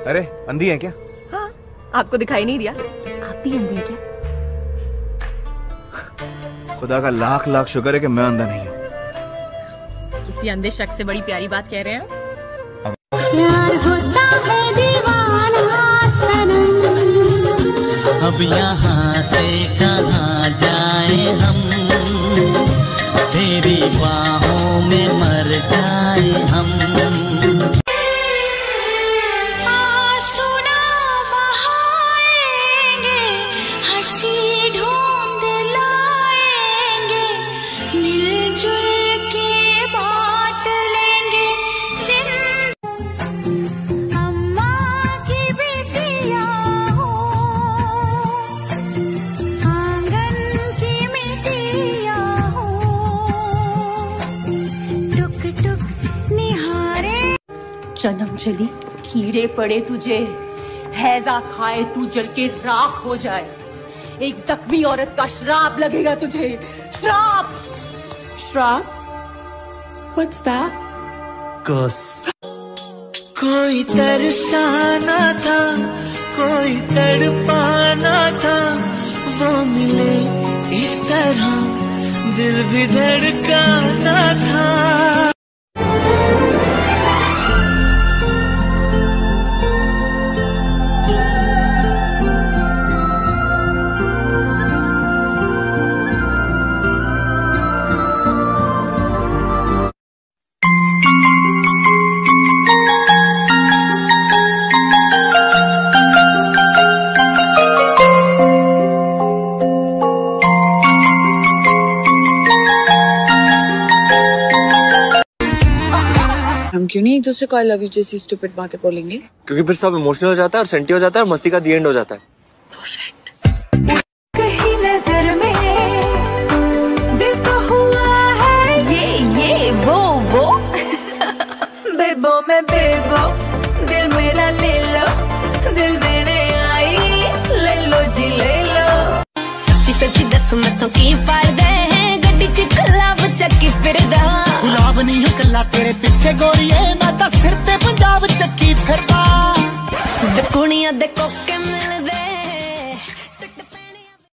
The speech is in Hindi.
अरे अंधी है क्या? हाँ, आपको दिखाई नहीं दिया? आप भी अंधे हैं क्या? खुदा का लाख लाख शुक्र है कि मैं अंधा नहीं हूँ। किसी अंधे शख्स से बड़ी प्यारी बात कह रहे हैं। अब यहाँ से कहाँ जाए हम, तेरी बाहों में मर जाए हम। आंसुना बहाएंगे, हंसी ढूंढ लाएंगे, मिलजुल के बांट लेंगे अम्मा की बेटियां हो, आंगन की मिट्टियां हो, टुक टुक निहारे। जन्म जली कीड़े पड़े तुझे, हैजा खाए तू जल के राख हो जाए, एक जख्मी औरत का श्राप लगेगा तुझे। श्राप। श्राप? What's that? कर्स। कोई तरसाना था, कोई तड़पाना था, वो मिले इस तरह दिल भी धड़काना था। हम क्यों नहीं एक दूसरे को आई लव यू जैसी स्टूपिड बातें बोलेंगे? क्योंकि फिर सब इमोशनल हो जाता है और सेंटी हो जाता है और मस्ती का दी एंड हो जाता है। कहीं नजर में दिल को हुआ है ये वो बेबो में बेबो, दिल मेरा ले लो, दिल देने आई, ले लो जी ले लो। सच्ची दस मतों की फायदे हैं, गड्डी च गुलाब चक्की फिरदा। गुलाब नहीं हो कल्ला तेरे पीछे गोरिए, मैं तो सिर ते पंजाब चक्की फिरदा। कुड़ियां दे कोके